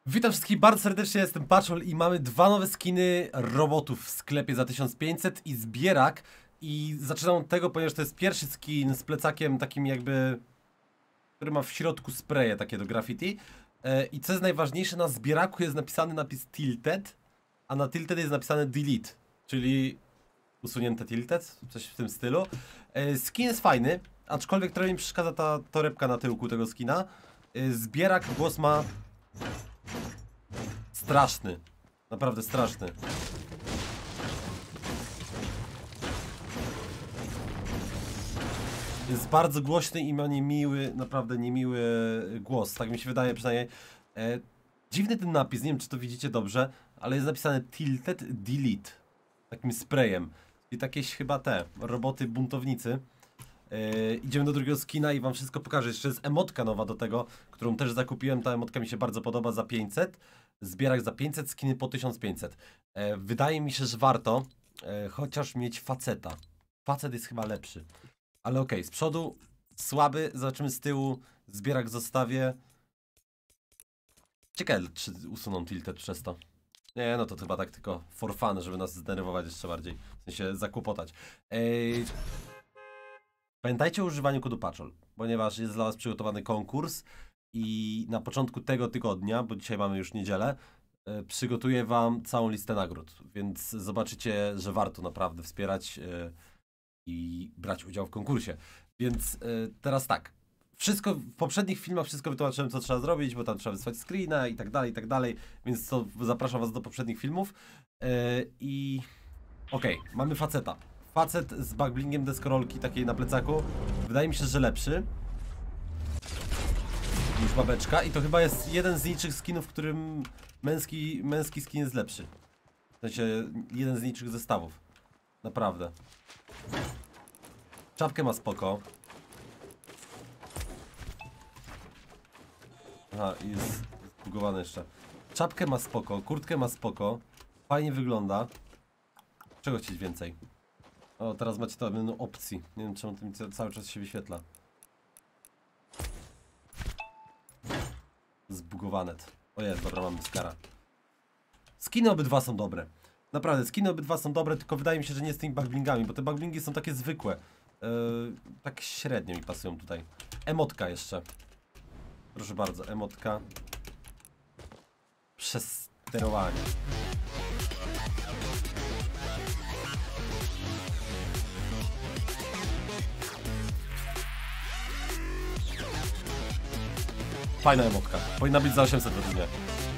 Witam wszystkich bardzo serdecznie, jestem Paczol i mamy dwa nowe skiny robotów w sklepie za 1500 i zbierak. I zaczynam od tego, ponieważ to jest pierwszy skin z plecakiem takim jakby, który ma w środku spreje takie do graffiti. I co jest najważniejsze, na zbieraku jest napisany napis Tilted, a na Tilted jest napisane Delete, czyli usunięte Tilted, coś w tym stylu. Skin jest fajny, aczkolwiek trochę mi przeszkadza ta torebka na tyłku tego skina. Zbierak głos ma straszny, naprawdę straszny. Jest bardzo głośny i ma niemiły, naprawdę niemiły głos, tak mi się wydaje przynajmniej. Dziwny ten napis, nie wiem czy to widzicie dobrze, ale jest napisane Tilted Delete, takim sprayem. I takieś chyba te roboty buntownicy. Idziemy do drugiego skina i wam wszystko pokażę. Jeszcze jest emotka nowa do tego, którą też zakupiłem. Ta emotka mi się bardzo podoba za 500. Zbierak za 500, skiny po 1500. Wydaje mi się, że warto chociaż mieć faceta. Facet jest chyba lepszy. Ale okej, z przodu słaby, zobaczymy z tyłu. Zbierak zostawię. Ciekawe, czy usuną tilted przez to. Nie, no to chyba tak tylko for fun, żeby nas zdenerwować jeszcze bardziej. W sensie zakłopotać. Pamiętajcie o używaniu kodu Paczol, ponieważ jest dla was przygotowany konkurs i na początku tego tygodnia, bo dzisiaj mamy już niedzielę, przygotuję wam całą listę nagród, więc zobaczycie, że warto naprawdę wspierać i brać udział w konkursie. Więc teraz tak, wszystko w poprzednich filmach wszystko wytłumaczyłem, co trzeba zrobić, bo tam trzeba wysłać screena i tak dalej, więc to zapraszam was do poprzednich filmów. Okej, mamy faceta. Facet z backblingiem deskorolki takiej na plecaku. Wydaje mi się, że lepszy niż babeczka. I to chyba jest jeden z niczych skinów, w którym męski skin jest lepszy. W sensie jeden z niczych zestawów. Naprawdę. Czapkę ma spoko. Aha, i jest zbugowane jeszcze. Czapkę ma spoko, kurtkę ma spoko. Fajnie wygląda. Czego chcieć więcej? O, teraz macie to menu opcji. Nie wiem, czemu to mi cały czas się wyświetla. Zbugowane. O jest, dobra, mam skara. Skiny obydwa są dobre. Naprawdę, skiny obydwa są dobre, tylko wydaje mi się, że nie z tymi backblingami, bo te backblingi są takie zwykłe. Tak średnio mi pasują tutaj. Emotka jeszcze. Proszę bardzo, emotka. Przez sterowanie. Fajna emotka. Powinna być za 800 według mnie.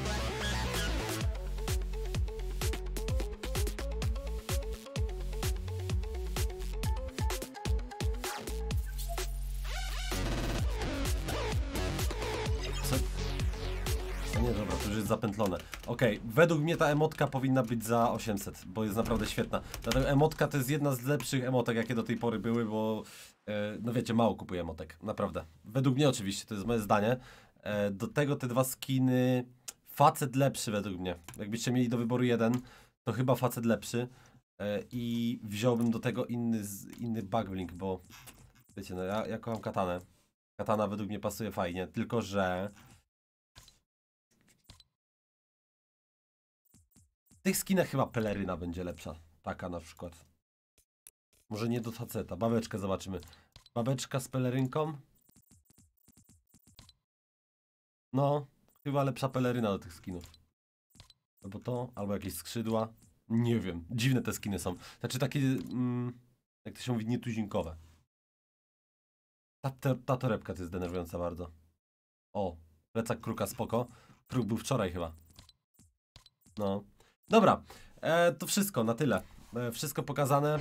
Co? No nie, dobra, to już jest zapętlone. Okej, według mnie ta emotka powinna być za 800, bo jest naprawdę świetna. Dlatego emotka to jest jedna z lepszych emotek, jakie do tej pory były, bo no wiecie, mało kupuję emotek, naprawdę. Według mnie oczywiście, to jest moje zdanie. Do tego te dwa skiny, facet lepszy według mnie. Jakbyście mieli do wyboru jeden, to chyba facet lepszy. I wziąłbym do tego inny backblink, bo wiecie, no ja kocham katanę. Katana według mnie pasuje fajnie, tylko że w tych skinach chyba peleryna będzie lepsza. Taka na przykład. Może nie do faceta, babeczkę zobaczymy. Babeczka z pelerynką. No, chyba lepsza peleryna do tych skinów. Albo to, albo jakieś skrzydła. Nie wiem, dziwne te skiny są. Znaczy takie, jak to się mówi, nietuzinkowe. Ta torebka to jest denerwująca bardzo. O, plecak kruka spoko. Kruk był wczoraj chyba. No. Dobra, to wszystko, na tyle. Wszystko pokazane.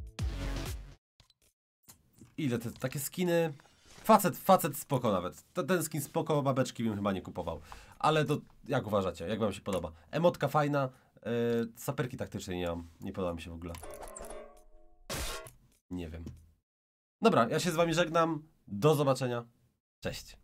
Ile te takie skiny? Facet spoko nawet. Ten skin spoko, babeczki bym chyba nie kupował. Ale to jak uważacie? Jak wam się podoba? Emotka fajna. Saperki taktycznej nie mam. Nie podoba mi się w ogóle. Nie wiem. Dobra, ja się z wami żegnam. Do zobaczenia. Cześć.